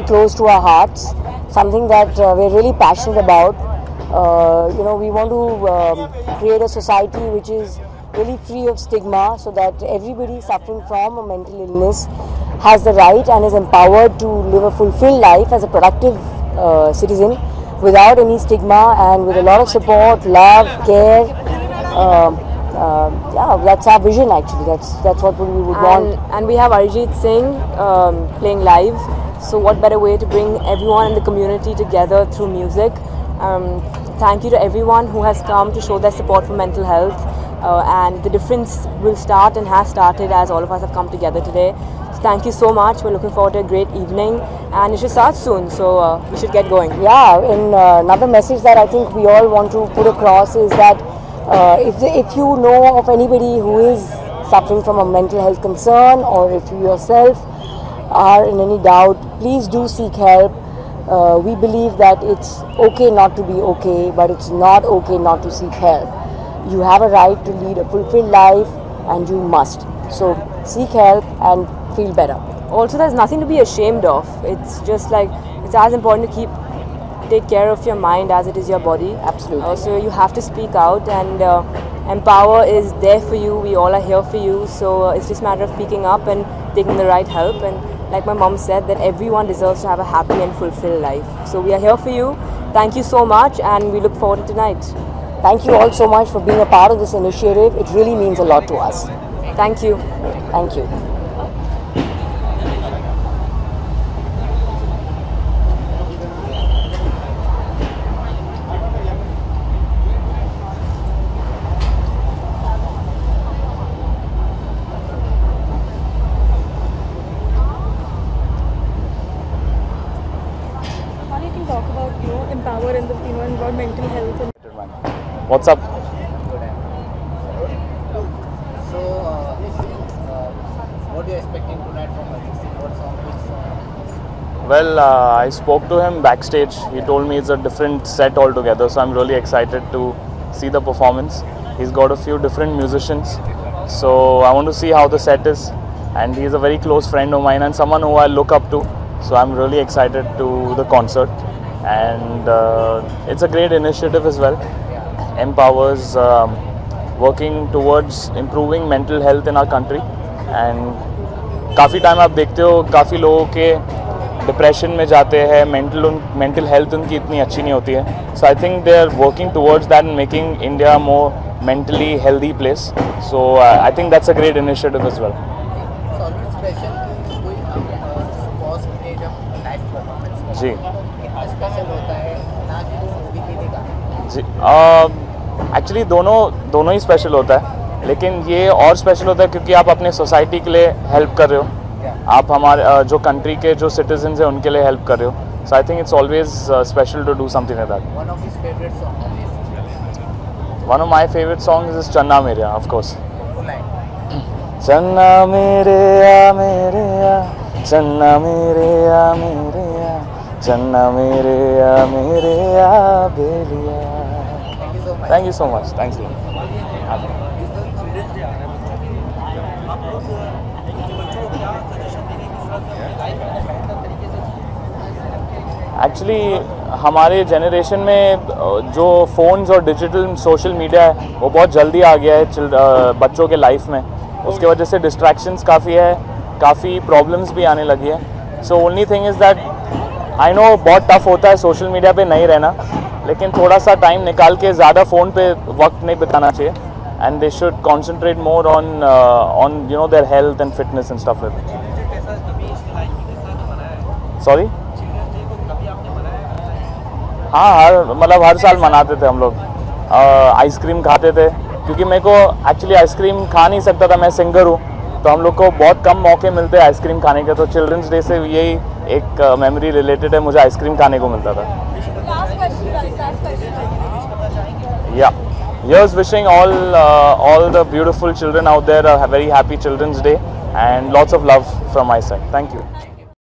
close to our hearts, something that we're really passionate about. We want to create a society which is really free of stigma, so that everybody suffering from a mental illness has the right and is empowered to live a fulfilled life as a productive citizen without any stigma, and with a lot of support, love, care. Yeah, that's our vision actually. That's what we would want. And we have Arijit playing live. So what better way to bring everyone in the community together through music? Thank you to everyone who has come to show their support for mental health. And the difference will start and has started as all of us have come together today. So thank you so much. We're looking forward to a great evening, and it should start soon, so we should get going. Yeah, and another message that I think we all want to put across is that if you know of anybody who is suffering from a mental health concern, or if you yourself are in any doubt, please do seek help. We believe that it's okay not to be okay, but it's not okay not to seek help. You have a right to lead a fulfilled life, and you must. So seek help and feel better. Also, there's nothing to be ashamed of. It's just like, it's as important to take care of your mind as it is your body. Absolutely. So you have to speak out, and Mpower is there for you. We all are here for you. So it's just a matter of speaking up and taking the right help. And like my mom said, that everyone deserves to have a happy and fulfilled life. So we are here for you. Thank you so much, and we look forward to tonight. Thank you all so much for being a part of this initiative. It really means a lot to us. Thank you. Thank you. How do you can talk about Mpower and and about mental health? What's up? So, what are you expecting tonight from Arijit? What song? Which song? Well, I spoke to him backstage. He told me it's a different set altogether, so I'm really excited to see the performance. He's got a few different musicians, so I want to see how the set is. And he's a very close friend of mine and someone who I look up to, so I'm really excited to the concert. And it's a great initiative as well. Mpower's working towards improving mental health in our country, and काफ़ी time आप देखते हो काफ़ी लोगों के depression में जाते हैं, मेंटल हेल्थ उनकी इतनी अच्छी नहीं होती है. So I think they are working towards that and making India a more mentally healthy place. So I think that's a great initiative as well. So special कि कोई पॉज में जब लाइव परफॉर्मेंस जी कितना स्पेशल होता है ना कि वो मूवी के लिए गाना जी एक्चुअली दोनों ही स्पेशल होता है, लेकिन ये और स्पेशल होता है क्योंकि आप अपने सोसाइटी के लिए हेल्प कर रहे हो. आप हमारे जो कंट्री के जो सिटीजन्स हैं उनके लिए हेल्प कर रहे हो. So I think it's always special to do something like that. One of his favourite song one of my favourite songs is Channa Mereya, of course. Channa Mereya Mereya, Channa Mereya Mereya, Channa Mereya Mereya Beliya. Thank you so much. Thanks a lot. Actually हमारे generation में जो phones और digital social media है वो बहुत जल्दी आ गया है बच्चों के लाइफ में. उसके वजह से डिस्ट्रैक्शंस काफ़ी है, काफ़ी प्रॉब्लम्स भी आने लगी है. So only thing is that I know बहुत टफ होता है सोशल मीडिया पे नहीं रहना, लेकिन थोड़ा सा टाइम निकाल के ज़्यादा फ़ोन पे वक्त नहीं बिताना चाहिए. And they should concentrate more on their health and fitness and stuff like that. Sorry. हाँ, हर साल मनाते थे हम लोग. आइसक्रीम खाते थे क्योंकि मेरे को एक्चुअली आइसक्रीम खा नहीं सकता था, मैं सिंगर हूँ, तो हम लोग को बहुत कम मौके मिलते हैं आइसक्रीम खाने के. तो चिल्ड्रंस डे से यही एक मेमोरी रिलेटेड है, मुझे आइसक्रीम खाने को मिलता था. Yeah, here's wishing all the beautiful children out there a very happy Children's Day and lots of love from my side. Thank you.